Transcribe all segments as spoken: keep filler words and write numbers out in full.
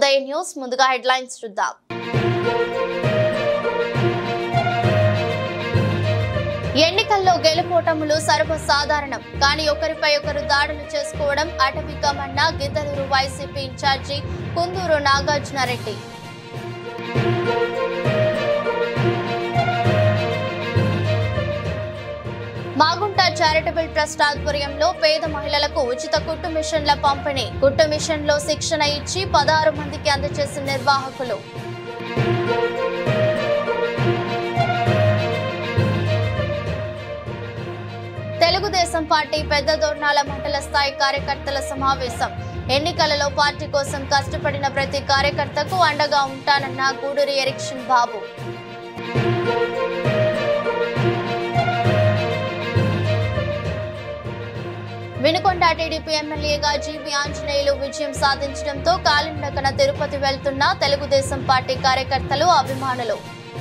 ఉదయ news ముందుగా headlines చూద్దాం. ఎన్నికల్లో గెలుపోటములు సర్వసాధారణం, కానీ ఒకరిపై ఒకరు దాడులు చేసుకోవడం అటవికమన్న Giddalur YCP incharge Kunduru Nagarjunareddy. Magunta charitable trust ఆధ్వర్యంలో పేద మహిళలకు ఉచిత కుట్టు మిషన్ల పంపిణీ. కుట్టు మిషన్ లో శిక్షణ ఇచ్చి పదహారు మందికి అందజేసిన నిర్వాహకులు. తెలుగుదేశం పార్టీ పెద్ద దొర్నాల మండల స్థాయి కార్యకర్తల సమావేశం. ఎన్నికలలో పార్టీ కోసం కష్టపడిన ప్రతి కార్యకర్తకు అండగా ఉంటానన్న గూడూరి ఎరిక్షన్ బాబు. వినుకొండ టీడీపీ ఎమ్మెల్యేగా జీవి ఆంజనేయులు విజయం సాధించడంతో కాలినడకన తిరుపతి వెళ్తున్న తెలుగుదేశం పార్టీ కార్యకర్తలు, అభిమానులు.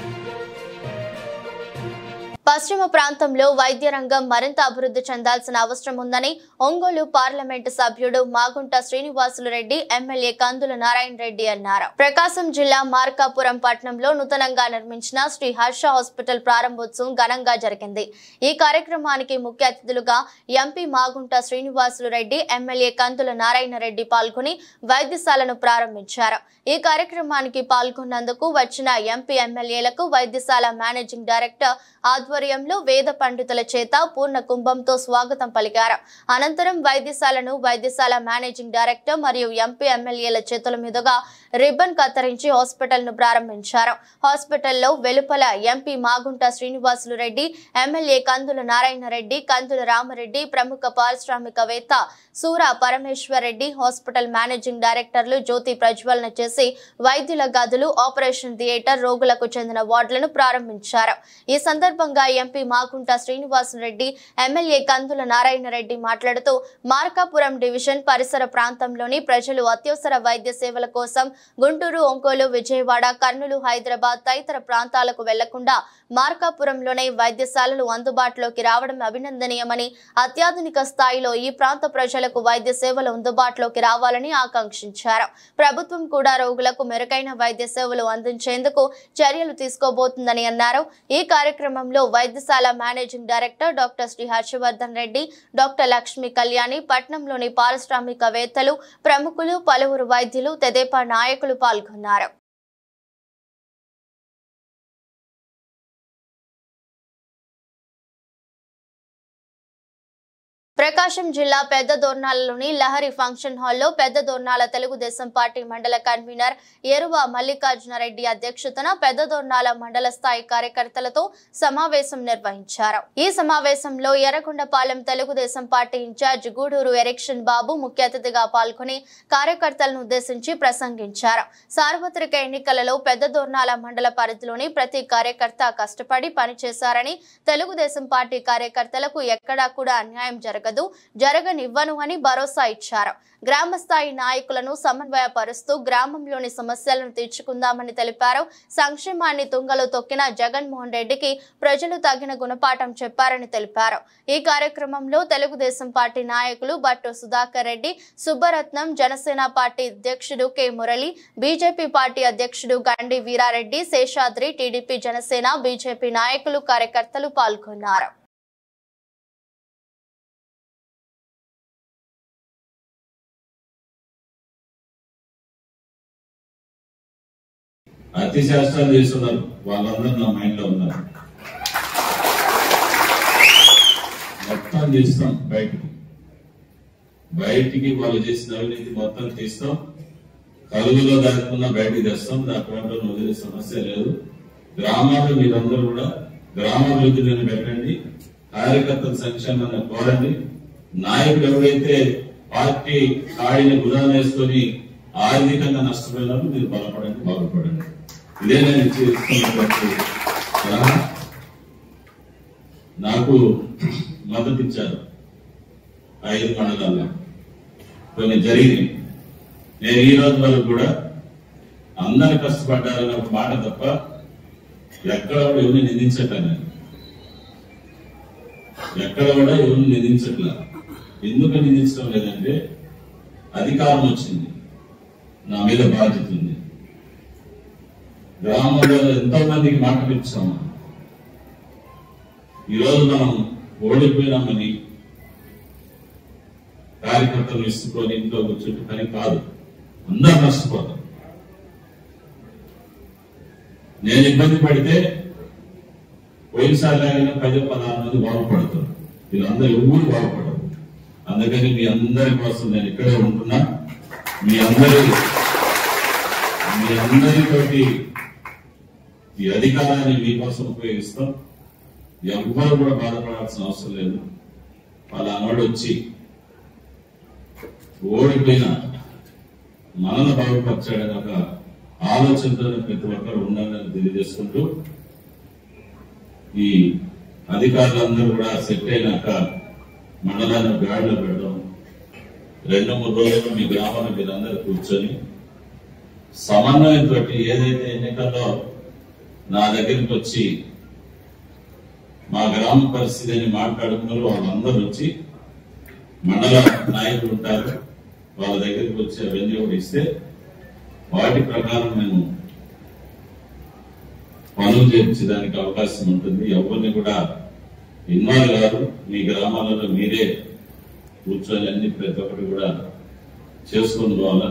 పశ్చిమ ప్రాంతంలో వైద్య రంగం మరింత అభివృద్ధి చెందాల్సిన అవసరం ఉందని ఒంగోలు పార్లమెంటు సభ్యుడు మాగుంట శ్రీనివాసులు రెడ్డి, ఎమ్మెల్యే కందుల నారాయణ రెడ్డి అన్నారు. ప్రకాశం జిల్లా మార్కాపురం పట్టణంలో నూతనంగా నిర్మించిన శ్రీ హర్ష హాస్పిటల్ ప్రారంభోత్సవం ఘనంగా జరిగింది. ఈ కార్యక్రమానికి ముఖ్య అతిథులుగా ఎంపీ మాగుంట శ్రీనివాసులు రెడ్డి, ఎమ్మెల్యే కందుల నారాయణ రెడ్డి పాల్గొని వైద్యశాలను ప్రారంభించారు. ఈ కార్యక్రమానికి పాల్గొన్నందుకు వచ్చిన ఎంపీ ఎమ్మెల్యేలకు వైద్యశాల మేనేజింగ్ డైరెక్టర్ ఆధ్వర్యంలో వేద పండితుల చేత పూర్ణ కుంభంతో స్వాగతం పలికారు. అనంతరం వైద్యశాలను వైద్యశాల మేనేజింగ్ డైరెక్టర్ మరియు ఎంపీ ఎమ్మెల్యేల చేతుల మీదుగా రిబ్బన్ కత్తిరించి హాస్పిటల్ ను ప్రారంభించారు. హాస్పిటల్లో వెలుపల ఎంపీ మాగుంట శ్రీనివాసులు రెడ్డి, ఎమ్మెల్యే కందుల నారాయణ రెడ్డి, కందుల రామరెడ్డి, ప్రముఖ పారిశ్రామికవేత్త సూర పరమేశ్వర్ రెడ్డి, హాస్పిటల్ మేనేజింగ్ డైరెక్టర్లు జ్యోతి ప్రజ్వలన చేసి వైద్యుల గదులు, ఆపరేషన్ థియేటర్, రోగులకు చెందిన వార్డులను ప్రారంభించారు. ఈ సందర్భంగా ఎంపీ మాగుంట శ్రీనివాసులు రెడ్డి, ఎమ్మెల్యే కందుల నారాయణ రెడ్డి మాట్లాడుతూ మార్కాపురం డివిజన్ పరిసర ప్రాంతంలోని ప్రజలు అత్యవసర వైద్య సేవల కోసం గుంటూరు, ఒంగోలు, విజయవాడ, కర్నూలు, హైదరాబాద్ తదితర ప్రాంతాలకు వెళ్లకుండా మార్కాపురంలోనే వైద్యశాలలు అందుబాటులోకి రావడం అభినందనీయమని, అత్యాధునిక స్థాయిలో ఈ ప్రాంత ప్రజలకు వైద్య సేవలు అందుబాటులోకి రావాలని ఆకాంక్షించారు. ప్రభుత్వం కూడా రోగులకు మెరుగైన వైద్య సేవలు అందించేందుకు చర్యలు తీసుకోబోతుందని అన్నారు. ఈ కార్యక్రమంలో వైద్యశాల managing director doctor Sri Harshavardhan Reddy, doctor Lakshmi Kalyani, పట్నంలోని పారిశ్రామికవేత్తలు, ప్రముఖులు, పలువురు వైద్యులు, తెదేపా నాయకులు పాల్గొన్నారు. ప్రకాశం జిల్లా పెద్ద దొర్నాలలోని లహరి ఫంక్షన్ హాల్లో పెద్ద దొర్నాల తెలుగుదేశం పార్టీ మండల కన్వీనర్ ఎరువ మల్లికార్జునరెడ్డి అధ్యక్షతన పెద్ద దొర్నాల మండల స్థాయి కార్యకర్తలతో సమావేశం నిర్వహించారు. ఈ సమావేశంలో ఎర్రగొండపాలెం తెలుగుదేశం పార్టీ ఇన్ఛార్జ్ గూడూరు ఎరిక్షన్ బాబు ముఖ్య అతిథిగా పాల్గొని కార్యకర్తలను ఉద్దేశించి ప్రసంగించారు. సార్వత్రిక ఎన్నికలలో పెద్ద దొర్నాల మండల పరిధిలోని ప్రతి కార్యకర్త కష్టపడి పనిచేశారని, తెలుగుదేశం పార్టీ కార్యకర్తలకు ఎక్కడా కూడా అన్యాయం జరగదు జరగనివ్వను అని భరోసా ఇచ్చారు. గ్రామ స్థాయి నాయకులను సమన్వయపరుస్తూ గ్రామంలోని సమస్యలను తీర్చుకుందామని తెలిపారు. సంక్షేమాన్ని తుంగలో తొక్కిన జగన్మోహన్ రెడ్డికి ప్రజలు తగిన గుణపాఠం చెప్పారని తెలిపారు. ఈ కార్యక్రమంలో తెలుగుదేశం పార్టీ నాయకులు బట్టు సుధాకర్ రెడ్డి, సుబ్బరత్నం, జనసేన పార్టీ అధ్యక్షుడు కె మురళి, బీజేపీ పార్టీ అధ్యక్షుడు గండి వీరారెడ్డి, శేషాద్రి, టీడీపీ, జనసేన, బీజేపీ నాయకులు, కార్యకర్తలు పాల్గొన్నారు. అతి శాస్త్రాలు చేస్తున్నారు, వాళ్ళందరూ నా మైండ్ లో ఉన్నారు. మొత్తం చేస్తాం, బయటికి బయటికి వాళ్ళు చేసిన అవినీతి మొత్తం తీస్తాం. కలుగులో దాటుకున్న బయటికి తెస్తాం. దాంట్లో వదిలే సమస్య లేదు. గ్రామాల్లో మీరందరూ కూడా గ్రామాభివృద్ధిని పెట్టండి, కార్యకర్తల సంక్షేమాన్ని కోరండి. నాయకుడు ఎవరైతే పార్టీ కాడిని గుణాలు వేసుకొని ఆర్థికంగా నష్టపోయినారో మీరు బలపడండి, బాగుపడండి. ఇదే నేను ఇస్తున్నటువంటి నాకు మద్దతు ఇచ్చారు. ఐదు మండలాల్లో కొన్ని జరిగినాయి. నేను ఈ రోజు వరకు కూడా అందరు కష్టపడ్డారని ఒక మాట తప్ప ఎక్కడ కూడా ఎవరిని నిందించట్లే. నేను ఎక్కడ కూడా ఎవరిని నిందించట్లా. ఎందుకు నిందించడం లేదంటే అధికారం వచ్చింది, నా మీద బాధ్యత ఉంది. గ్రామంలో ఎంతో మందికి మాటలు ఇచ్చాము. ఈరోజు మనం ఓడిపోయినామని కార్యకర్తలు ఇసుకొని ఇంట్లో కూర్చుంటే పని కాదు, అందరూ నష్టపోతారు. నేను ఇబ్బంది పడితే పోయినసారి లాగానే పది పదహారు మంది బాగుపడతారు, వీళ్ళందరూ ఎవరు బాగుపడరు. అందుకని మీ అందరి కోసం నేను ఇక్కడే ఉంటున్నా. మీ అందరి మీ అందరితోటి ఈ అధికారాన్ని మీకోసం ఉపయోగిస్తాం. ఎవ్వరు కూడా బాధపడాల్సిన అవసరం లేదు. వాళ్ళ అన్నోడు వచ్చి ఓడిపోయిన మనల్ని బాగుపరచాడని ఒక ఆలోచనతో ప్రతి ఒక్కరు ఉండాలని తెలియజేసుకుంటూ, ఈ అధికారులందరూ కూడా సెట్ అయినాక మండలాన్ని గాడిలో పెడదాం. రెండు మూడు రోజులు మీ గ్రామాన్ని మీరు అందరూ కూర్చొని సమన్వయంతో ఏదైతే ఎన్నికల్లో నా దగ్గరికి వచ్చి మా గ్రామ పరిస్థితిని మాట్లాడుకున్నారు, వాళ్ళందరూ వచ్చి మండల నాయకులు ఉంటారు, వాళ్ళ దగ్గరికి వచ్చి అవన్నీ కూడా ఇస్తే వాటి ప్రకారం మేము పనులు చేయించడానికి అవకాశం ఉంటుంది. ఎవరిని కూడా ఇన్వాల్వ్ కాదు. మీ గ్రామాలలో మీరే కూర్చొని అన్ని ప్రతి ఒక్కటి కూడా చేసుకుని పోవాలా.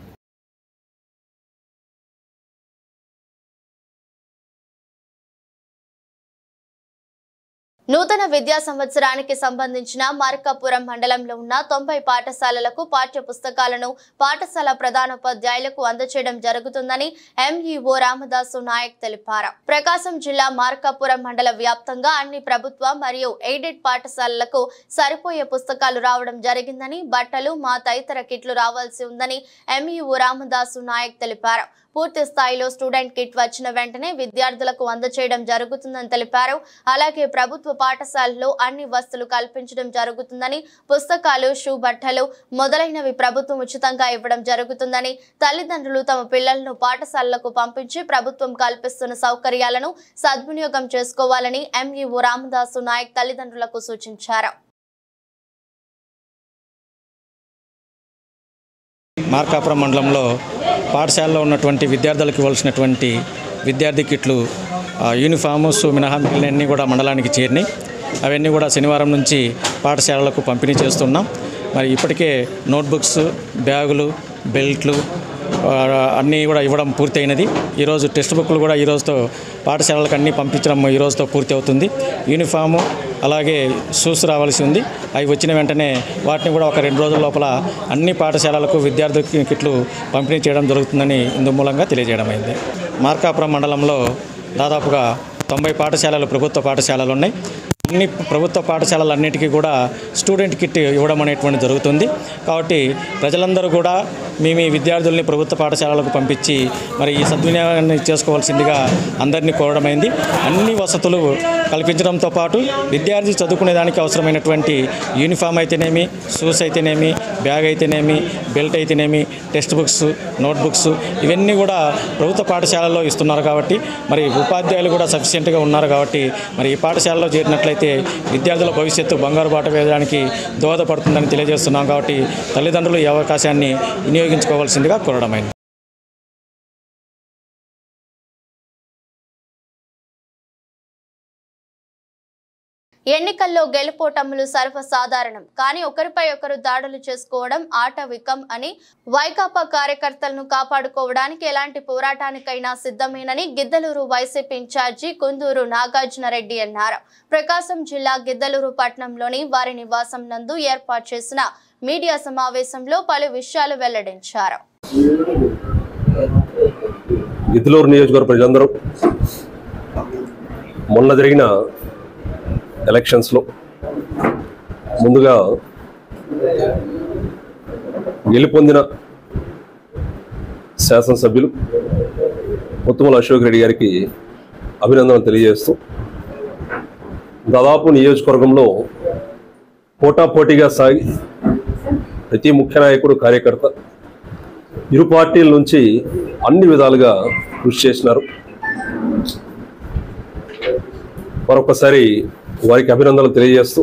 నూతన విద్యా సంవత్సరానికి సంబంధించిన మార్కాపురం మండలంలో ఉన్న తొంభై పాఠశాలలకు పాఠ్య పుస్తకాలను పాఠశాల ప్రధానోపాధ్యాయులకు అందజేయడం జరుగుతుందని ఎంఈఓ రామదాసు నాయక్ తెలిపారు. ప్రకాశం జిల్లా మార్కాపురం మండల వ్యాప్తంగా అన్ని ప్రభుత్వ మరియు ఎయిడెడ్ పాఠశాలలకు సరిపోయే పుస్తకాలు రావడం జరిగిందని, బట్టలు మా తదితర కిట్లు రావాల్సి ఉందని ఎంఈఓ రామదాసు నాయక్ తెలిపారు. పూర్తి స్థాయిలో స్టూడెంట్ కిట్ వచ్చిన వెంటనే విద్యార్థులకు అందజేయడం జరుగుతుందని తెలిపారు. అలాగే ప్రభుత్వ పాఠశాలలో అన్ని వసతులు కల్పించడం జరుగుతుందని, పుస్తకాలు, షూ, బట్టలు మొదలైనవి ప్రభుత్వం ఉచితంగా ఇవ్వడం జరుగుతుందని, తల్లిదండ్రులు తమ పిల్లలను పాఠశాలలకు పంపించి ప్రభుత్వం కల్పిస్తున్న సౌకర్యాలను సద్వినియోగం చేసుకోవాలని ఎంఈఓ రామదాసు నాయక్ తల్లిదండ్రులకు సూచించారు. మార్కాపురం మండలంలో పాఠశాలలో ఉన్నటువంటి విద్యార్థులకు ఇవ్వాల్సినటువంటి విద్యార్థి కిట్లు, యూనిఫామ్స్ మినహా మిగిలినవన్నీ కూడా మండలానికి చేరినాయి. అవన్నీ కూడా శనివారం నుంచి పాఠశాలలకు పంపిణీ చేస్తున్నాం. మరి ఇప్పటికే నోట్బుక్స్, బ్యాగులు, బెల్ట్లు అన్నీ కూడా ఇవ్వడం పూర్తయినది. ఈరోజు టెక్స్ట్ బుక్లు కూడా ఈరోజుతో పాఠశాలలకు అన్నీ పంపించడం ఈరోజుతో పూర్తి అవుతుంది. యూనిఫాము అలాగే షూస్ రావాల్సి ఉంది. అవి వచ్చిన వెంటనే వాటిని కూడా ఒక రెండు రోజుల లోపల అన్ని పాఠశాలలకు విద్యార్థి కిట్లు పంపిణీ చేయడం జరుగుతుందని ఇందు మూలంగా తెలియజేయడం అయింది. మార్కాపురం మండలంలో దాదాపుగా తొంభై పాఠశాలలు ప్రభుత్వ పాఠశాలలు ఉన్నాయి. అన్ని ప్రభుత్వ పాఠశాలలన్నిటికీ కూడా స్టూడెంట్ కిట్ ఇవ్వడం అనేటువంటి జరుగుతుంది. కాబట్టి ప్రజలందరూ కూడా మీ మీ విద్యార్థుల్ని ప్రభుత్వ పాఠశాలలకు పంపించి మరి ఈ సద్వినియోగాన్ని చేసుకోవాల్సిందిగా అందరినీ కోరడమైంది. అన్ని వసతులు కల్పించడంతో పాటు విద్యార్థి చదువుకునేదానికి అవసరమైనటువంటి యూనిఫామ్ అయితేనేమి, షూస్ అయితేనేమి, బ్యాగ్ అయితేనేమి, బెల్ట్ అయితేనేమి, టెక్స్ట్ బుక్స్, నోట్బుక్స్ ఇవన్నీ కూడా ప్రభుత్వ పాఠశాలలో ఇస్తున్నారు. కాబట్టి మరి ఉపాధ్యాయులు కూడా సఫిషియెంట్గా ఉన్నారు. కాబట్టి మరి ఈ పాఠశాలలో చేరినట్లయితే విద్యార్థుల భవిష్యత్తు బంగారు బాట వేయడానికి దోహదపడుతుందని తెలియజేస్తున్నాం. కాబట్టి తల్లిదండ్రులు ఈ అవకాశాన్ని వినియోగించుకోవాల్సిందిగా కోరడమైంది. ఎన్నికల్లో గెలుపోటములు సర్వసాధారణం, కానీ ఒకరిపై ఒకరు దాడులు చేసుకోవడం ఆటవికం అని, వైకాపా కార్యకర్తలను కాపాడుకోవడానికి ఎలాంటి పోరాటానికైనా సిద్ధమేనని గిద్దలూరు వైసీపీ ఇన్ఛార్జి కుందూరు నాగార్జున రెడ్డి అన్నారు. ప్రకాశం జిల్లా గిద్దలూరు పట్టణంలోని వారి నివాసం నందు ఏర్పాటు చేసిన మీడియా సమావేశంలో పలు విషయాలు వెల్లడించారు. గిద్దలూరు నియోజకవర్గ ప్రజలందరూ మొన్న జరిగిన ఎలక్షన్స్లో ముందుగా గెలుపొందిన శాసనసభ్యులు ముత్తుమల అశోక్ రెడ్డి గారికి అభినందనలు తెలియజేస్తూ, దాదాపు నియోజకవర్గంలో పోటాపోటీగా సాగి ప్రతి ముఖ్య నాయకుడు, కార్యకర్త ఇరు పార్టీల నుంచి అన్ని విధాలుగా కృషి చేసినారు. మరొకసారి వారికి అభినందనలు తెలియజేస్తూ,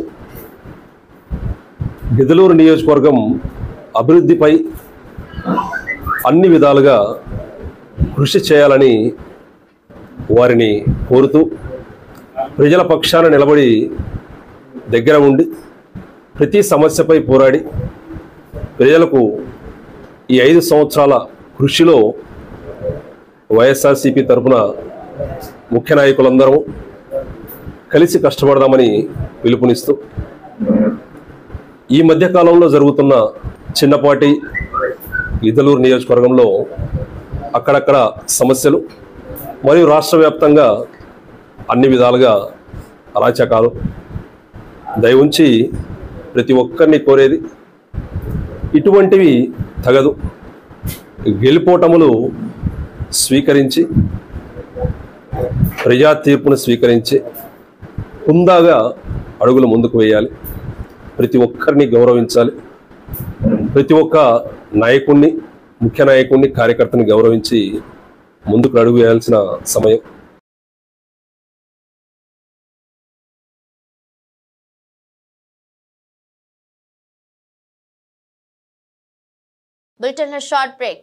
గిద్దలూరు నియోజకవర్గం అభివృద్ధిపై అన్ని విధాలుగా కృషి చేయాలని వారిని కోరుతూ ప్రజల పక్షాన నిలబడి దగ్గర ఉండి ప్రతి సమస్యపై పోరాడి ప్రజలకు ఈ ఐదు సంవత్సరాల కృషిలో వైఎస్ఆర్సీపీ తరఫున ముఖ్య నాయకులందరూ కలిసి కష్టపడదామని పిలుపునిస్తూ ఈ మధ్యకాలంలో జరుగుతున్న చిన్నపాటి గిద్దలూరు నియోజకవర్గంలో అక్కడక్కడ సమస్యలు మరియు రాష్ట్ర వ్యాప్తంగా అన్ని విధాలుగా అరాచకాలు దయవుంచి ప్రతి ఒక్కరిని కోరేది ఇటువంటివి తగదు. గెలుపోటములు స్వీకరించి ప్రజా తీర్పును స్వీకరించి హుందాగా అడుగులు ముందుకు వేయాలి. ప్రతి ఒక్కరిని గౌరవించాలి. ప్రతి ఒక్క నాయకుడిని, ముఖ్య నాయకుడిని, కార్యకర్తని గౌరవించి ముందుకు అడుగు వేయాల్సిన సమయం. Short break.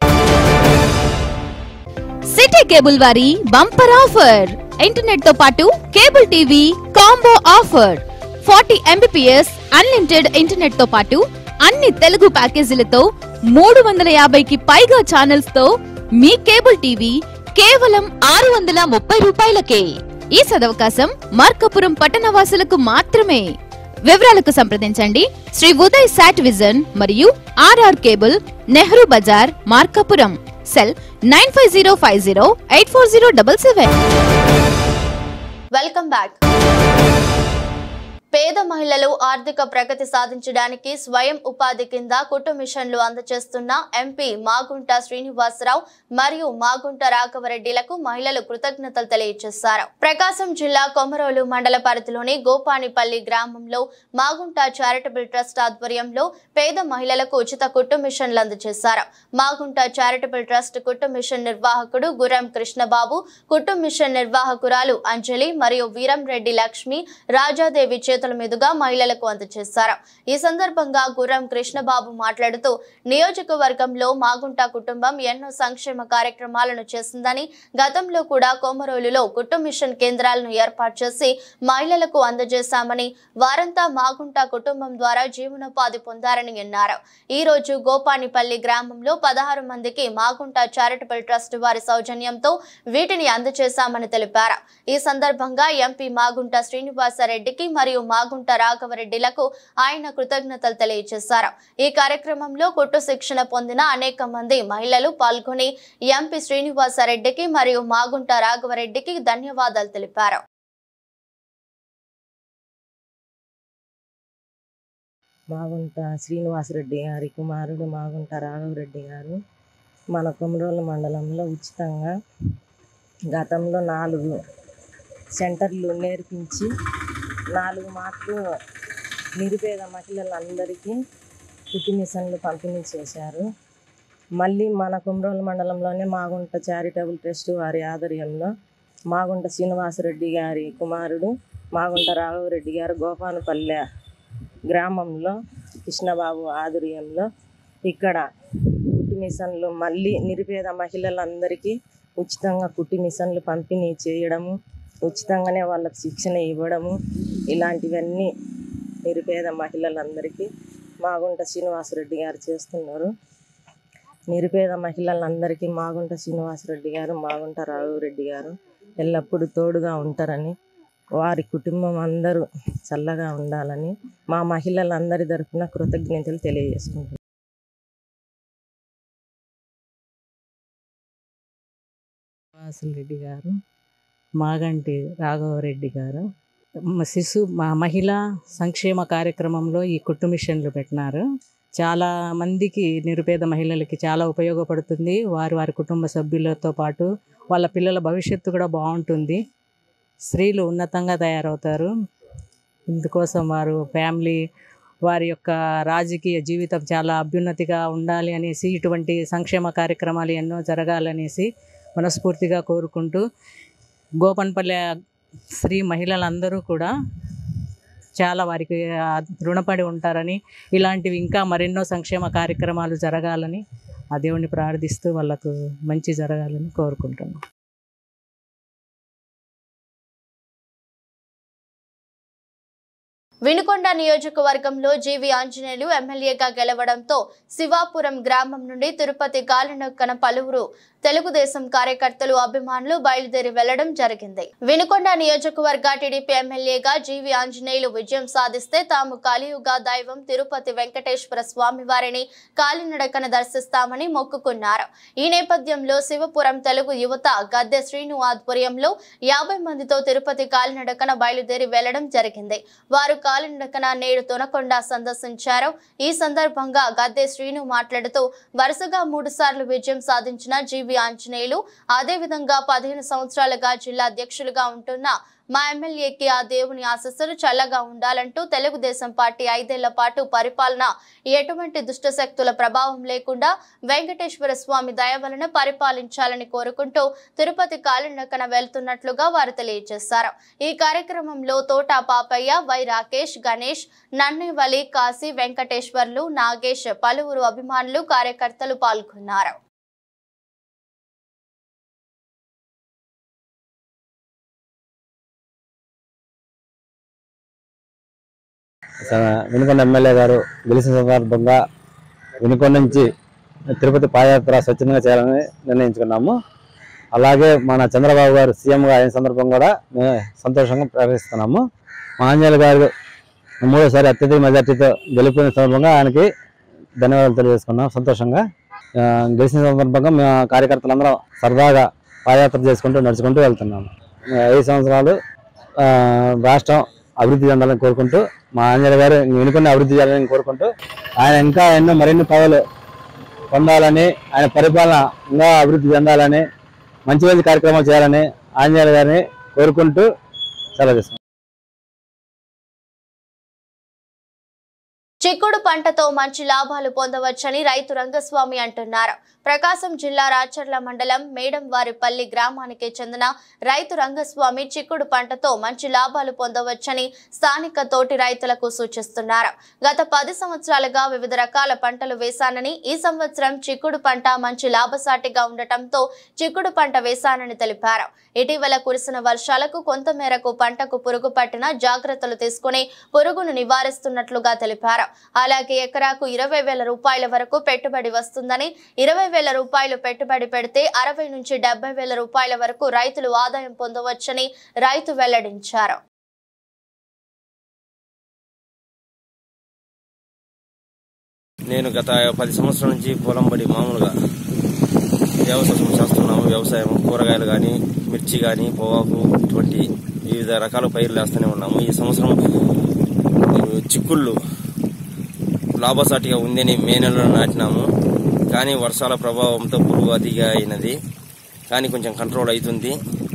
సిటీ కేబుల్ వారి బంపర్ ఆఫర్. ఇంటర్నెట్ తో పాటు cable TV combo offer. Forty Mbps unlimited internet తో పాటు అన్ని తెలుగు ప్యాకేజీలతో మూడు వందల యాభైకి పైగా ఛానల్స్ తో మీ కేబుల్ టీవీ కేవలం ఆరు వందల ముప్పై రూపాయలకే. ఈ సదవకాశం మార్కాపురం పట్టణవాసులకు మాత్రమే. వివరాలకు సంప్రదించండి శ్రీ ఉదయ్ సాట్ విజన్ మరియు RR cable, Nehru Bazar, Markapuram. Cell nine five zero five zero eight four zero double seven. Welcome back. పేద మహిళలు ఆర్థిక ప్రగతి సాధించడానికి స్వయం ఉపాధి కింద కుటుంబ మిషన్లు అందజేస్తున్న ఎంపీ మాగుంట శ్రీనివాసరావు మరియు మాగుంట రాఘవరెడ్డిలకు మహిళలు కృతజ్ఞతలు తెలియజేశారు. ప్రకాశం జిల్లా కొమరోలు మండల పరిధిలోని గోపానిపల్లి గ్రామంలో మాగుంట చారిటబుల్ ట్రస్ట్ ఆధ్వర్యంలో పేద మహిళలకు ఉచిత కుటుంబ మిషన్లు అందజేశారు. మాగుంట చారిటబుల్ ట్రస్ట్ కుటుంబ మిషన్ నిర్వాహకుడు గుర్రం కృష్ణబాబు, కుటుంబ మిషన్ నిర్వాహకురాలు అంజలి మరియు వీరంరెడ్డి లక్ష్మి రాజాదేవి చేతుల మీదుగా మహిళలకు అందజేశారు. ఈ సందర్భంగా గుర్రం కృష్ణబాబు మాట్లాడుతూ నియోజకవర్గంలో మాగుంట కుటుంబం ఎన్నో సంక్షేమ కార్యక్రమాలను చేసిందని, గతంలో కూడా కొమరోలులో కుటుంబ మిషన్ కేంద్రాలను ఏర్పాటు చేసి మహిళలకు అందజేశామని, వారంతా మాగుంట కుటుంబం ద్వారా జీవనోపాధి పొందారని అన్నారు. ఈ రోజు గోపానిపల్లి గ్రామంలో పదహారు మందికి మాగుంట చారిటబుల్ ట్రస్ట్ వారి సౌజన్యంతో వీటిని అందజేశామని తెలిపారు. ఈ సందర్భంగా ఎంపీ మాగుంట శ్రీనివాసరెడ్డికి మరియు మాగుంట రాఘవరెడ్డిలకు ఆయన కృతజ్ఞతలు తెలియజేశారు. ఈ కార్యక్రమంలో కుట్టు శిక్షణ పొందిన అనేక మంది మహిళలు పాల్గొని ఎంపీ శ్రీనివాసరెడ్డికి మరియు మాగుంట రాఘవరెడ్డికి ధన్యవాదాలు తెలిపారు. మాగుంట శ్రీనివాసరెడ్డి గారి కుమారుడు మాగుంట రాఘవరెడ్డి గారు మన కొమరోలు మండలంలో ఉచితంగా గతంలో నాలుగు సెంటర్లు నేర్పించి నాలుగు మాటలు నిరుపేద మహిళలందరికీ కుట్టు మిషన్లు పంపిణీ చేశారు. మళ్ళీ మన కొమరోలు మండలంలోనే మాగుంట చారిటబుల్ ట్రస్ట్ వారి ఆధ్వర్యంలో మాగుంట శ్రీనివాసరెడ్డి గారి కుమారుడు మాగుంట రాఘవరెడ్డి గారు గోపానపల్లె గ్రామంలో కృష్ణబాబు ఆధ్వర్యంలో ఇక్కడ కుట్టు మిషన్లు మళ్ళీ నిరుపేద మహిళలందరికీ ఉచితంగా కుట్టు మిషన్లు పంపిణీ చేయడము, ఉచితంగానే వాళ్ళకి శిక్షణ ఇవ్వడము, ఇలాంటివన్నీ నిరుపేద మహిళలందరికీ మాగుంట శ్రీనివాసరెడ్డి గారు చేస్తున్నారు. నిరుపేద మహిళలందరికీ మాగుంట శ్రీనివాసరెడ్డి గారు, మాగుంట రాఘవరెడ్డి గారు ఎల్లప్పుడూ తోడుగా ఉంటారని, వారి కుటుంబం అందరూ చల్లగా ఉండాలని మా మహిళలందరి తరఫున కృతజ్ఞతలు తెలియజేసుకుంటున్నాను. రెడ్డి గారు, మాగంటి రాఘవరెడ్డి గారు శిశు మా మహిళా సంక్షేమ కార్యక్రమంలో ఈ కుట్టు మిషన్లు పెట్టినారు. చాలా మందికి నిరుపేద మహిళలకి చాలా ఉపయోగపడుతుంది. వారి వారి కుటుంబ సభ్యులతో పాటు వాళ్ళ పిల్లల భవిష్యత్తు కూడా బాగుంటుంది. స్త్రీలు ఉన్నతంగా తయారవుతారు. ఇందుకోసం వారు ఫ్యామిలీ వారి యొక్క రాజకీయ జీవితం చాలా అభ్యున్నతిగా ఉండాలి అనేసి ఇటువంటి సంక్షేమ కార్యక్రమాలు ఎన్నో జరగాలనేసి మనస్ఫూర్తిగా కోరుకుంటూ గోపన్పల్లె స్త్రీ మహిళలందరూ కూడా చాలా వారికి రుణపడి ఉంటారని, ఇలాంటివి ఇంకా మరెన్నో సంక్షేమ కార్యక్రమాలు జరగాలని ఆ దేవుణ్ణి ప్రార్థిస్తూ వాళ్ళకు మంచి జరగాలని కోరుకుంటున్నాను. వినుకొండ నియోజకవర్గంలో జీవి ఆంజనేయులు ఎమ్మెల్యేగా గెలవడంతో శివాపురం గ్రామం నుండి తిరుపతి కాలినొక్కన పలువురు తెలుగుదేశం కార్యకర్తలు అభిమానులు బయలుదేరి వెళ్లడం జరిగింది. వినుకొండ నియోజకవర్గ టీడీపీ ఎమ్మెల్యేగా జీవి ఆంజనేయులు విజయం సాధిస్తే తాము కలియుగ దైవం తిరుపతి వెంకటేశ్వర స్వామి వారిని కాలినడకన దర్శిస్తామని మొక్కుకున్నారు. ఈ నేపథ్యంలో శివపురం తెలుగు యువత గద్దె శ్రీను ఆధ్వర్యంలో యాభై మందితో తిరుపతి కాలినడకన బయలుదేరి వెళ్లడం జరిగింది. వారు కాలినడకన నేడు తొనకొండ సందర్శించారు. ఈ సందర్భంగా గద్దె శ్రీను మాట్లాడుతూ వరుసగా మూడు సార్లు విజయం సాధించిన జీవి ఆంజనేయులు అదే విధంగా పదిహేను సంవత్సరాలుగా జిల్లా అధ్యక్షులుగా ఉంటున్న మా ఎమ్మెల్యేకి ఆ దేవుని ఆశీస్సులు చల్లగా ఉండాలంటూ తెలుగుదేశం పార్టీ ఐదేళ్ల పాటు పరిపాలన ఎటువంటి దుష్ట శక్తుల ప్రభావం లేకుండా వెంకటేశ్వర స్వామి దయ వలన పరిపాలించాలని కోరుకుంటూ తిరుపతి కాలినడకన వెళ్తున్నట్లుగా వారు తెలియజేశారు. ఈ కార్యక్రమంలో తోట పాపయ్య, వై రాకేష్, గణేష్, నన్నేవలి, కాశీ, వెంకటేశ్వర్లు, నాగేష్, పలువురు అభిమానులు కార్యకర్తలు పాల్గొన్నారు. వినుకొండ ఎమ్మెల్యే గారు గెలిచిన సందర్భంగా వినుకొండ నుంచి తిరుపతి పాదయాత్ర స్వచ్ఛందంగా చేయాలని నిర్ణయించుకున్నాము. అలాగే మన చంద్రబాబు గారు సీఎంగా అయిన సందర్భం కూడా మేము సంతోషంగా ప్రకటిస్తున్నాము. మా ఆంజనేయులు గారు మూడోసారి అత్యధిక మెజార్టీతో గెలిపిన సందర్భంగా ఆయనకి ధన్యవాదాలు తెలియజేసుకున్నాం. సంతోషంగా గెలిచిన సందర్భంగా మేము కార్యకర్తలందరం సరదాగా పాదయాత్ర చేసుకుంటూ నడుచుకుంటూ వెళ్తున్నాము. ఐదు సంవత్సరాలు రాష్ట్రం అభివృద్ధి చెందాలని కోరుకుంటూ మా ఆంజనేయ గారు వినుకొండ అభివృద్ధి చేయాలని కోరుకుంటూ ఆయన ఇంకా ఎన్నో మరిన్ని పదవులు పొందాలని, ఆయన పరిపాలన ఇంకా అభివృద్ధి చెందాలని, మంచి మంచి కార్యక్రమాలు చేయాలని ఆంజనేయ గారిని కోరుకుంటూ సెలవు తీసుకున్నాం. చిక్కుడు పంటతో మంచి లాభాలు పొందవచ్చని రైతు రంగస్వామి అంటున్నారు. ప్రకాశం జిల్లా రాచర్ల మండలం మేడంవారిపల్లి గ్రామానికి చెందిన రైతు రంగస్వామి చిక్కుడు పంటతో మంచి లాభాలు పొందవచ్చని స్థానిక తోటి రైతులకు సూచిస్తున్నారు. గత పది సంవత్సరాలుగా వివిధ రకాల పంటలు వేశానని, ఈ సంవత్సరం చిక్కుడు పంట మంచి లాభసాటిగా ఉండటంతో చిక్కుడు పంట వేశానని తెలిపారు. ఇటీవల కురిసిన వర్షాలకు కొంతమేరకు పంటకు పురుగు పట్టిన జాగ్రత్తలు తీసుకుని పురుగును నివారిస్తున్నట్లుగా తెలిపారు. అలాగే ఎకరాకు ఇరవై వేల రూపాయల వరకు పెట్టుబడి వస్తుందని, ఇరవై వేల రూపాయలు పెట్టుబడి పెడితే అరవై నుంచి డెబ్బై వేల రూపాయల వరకు రైతులు ఆదాయం పొందవచ్చని రైతు వెల్లడించారు. నేను గత పది సంవత్సరాల నుంచి పొలం పడి మామూలుగా వ్యవసాయం చేస్తున్నాము. వ్యవసాయం కూరగాయలు కానీ, మిర్చి కానీ, పొగాకు ఇటువంటి వివిధ రకాల పైర్లు వేస్తూనే ఉన్నాము. ఈ సంవత్సరం చిక్కుళ్ళు లాభసాటిగా ఉందని మే నెలలో నాటినాము. కానీ వర్షాల ప్రభావంతో పురుగు అతిగా అయినది. కానీ కొంచెం కంట్రోల్ అవుతుంది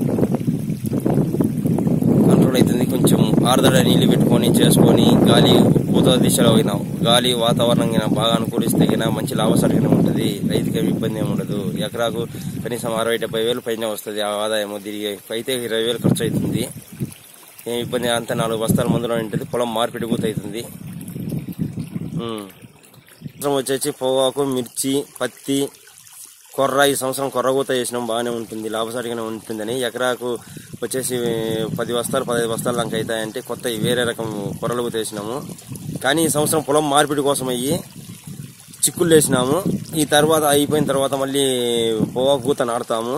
కంట్రోల్ అవుతుంది కొంచెం ఆర్దడ నీళ్లు పెట్టుకొని చేసుకొని గాలి పూత దిశలో అయినా గాలి వాతావరణం బాగా అనుకూలిస్తే మంచి లాభసాటిగానే ఉంటుంది. రైతుకి ఇబ్బంది ఏమి ఉండదు. ఎకరాకు కనీసం అరవై డెబ్బై వేలు పైన వస్తుంది ఆదాయం. తిరిగి అయితే ఇరవై వేలు ఖర్చు అవుతుంది. ఏం ఇబ్బంది అంతా నాలుగు బస్తాల మందులో ఉంటుంది. పొలం మార్పిడి పూత అవుతుంది. వచ్చేసి పొగాకు, మిర్చి, పత్తి, కొర్ర ఈ సంవత్సరం కొర్రగూత చేసినాం. బాగానే ఉంటుంది, లాభసాటిగానే ఉంటుందని. ఎకరాకు వచ్చేసి పది బస్తాలు పదహైదు బస్తాలు దాకా అవుతాయంటే కొత్త వేరే రకం కొర్రలు వేసినాము. కానీ ఈ సంవత్సరం పొలం మార్పిడి కోసం అయ్యి చిక్కుళ్ళు వేసినాము. ఈ తర్వాత అయిపోయిన తర్వాత మళ్ళీ పొగాకు కూత నాటుతాము.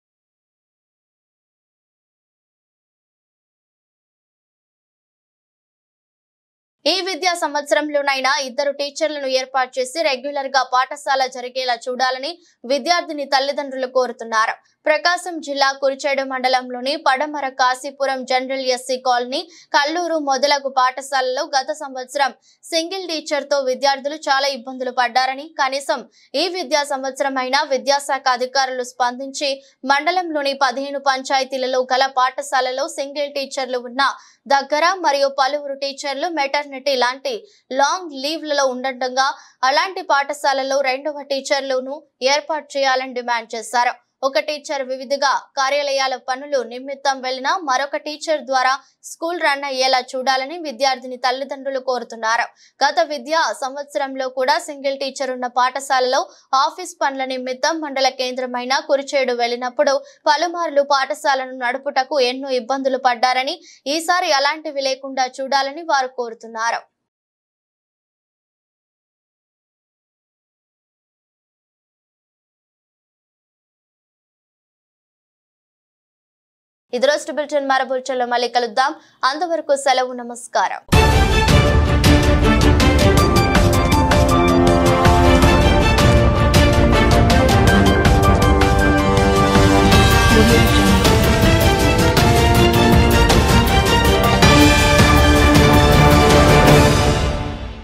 ఈ విద్యా సంవత్సరంలోనైనా ఇద్దరు టీచర్లను ఏర్పాటు చేసి రెగ్యులర్ గా పాఠశాల జరిగేలా చూడాలని విద్యార్థిని తల్లిదండ్రులు కోరుతున్నారు. ప్రకాశం జిల్లా కురిచేడు మండలంలోని పడమర Kashipuram general SC colony, Kalluru మొదలగు పాఠశాలలో గత సంవత్సరం సింగిల్ టీచర్ తో విద్యార్థులు చాలా ఇబ్బందులు పడ్డారని, కనీసం ఈ విద్యా సంవత్సరం అయినా విద్యాశాఖ అధికారులు స్పందించి మండలంలోని పదిహేను పంచాయతీలలో గల పాఠశాలలో సింగిల్ టీచర్లు ఉన్న దగ్గర మరియు పలువురు టీచర్లు మెటర్నిటీ లాంటి లాంగ్ లీవ్లలో ఉండటంగా అలాంటి పాఠశాలలో రెండవ టీచర్లను ఏర్పాటు చేయాలని డిమాండ్ చేశారు. ఒక టీచర్ వివిధగా కార్యాలయాల పనులు నిమిత్తం వెళ్లినా మరొక టీచర్ ద్వారా స్కూల్ రన్ అయ్యేలా చూడాలని విద్యార్థిని తల్లిదండ్రులు కోరుతున్నారు. గత విద్యా సంవత్సరంలో కూడా సింగిల్ టీచర్ ఉన్న పాఠశాలలో ఆఫీస్ పనుల నిమిత్తం మండల కేంద్రమైన కురిచేడు వెళ్లినప్పుడు పలుమార్లు పాఠశాలను నడుపుటకు ఎన్నో ఇబ్బందులు పడ్డారని, ఈసారి అలాంటివి లేకుండా చూడాలని వారు కోరుతున్నారు. ఇది రోజు బులెటిన్. మరో బులెటిన్లో మళ్ళీ కలుద్దాం. అంతవరకు సెలవు. నమస్కారం.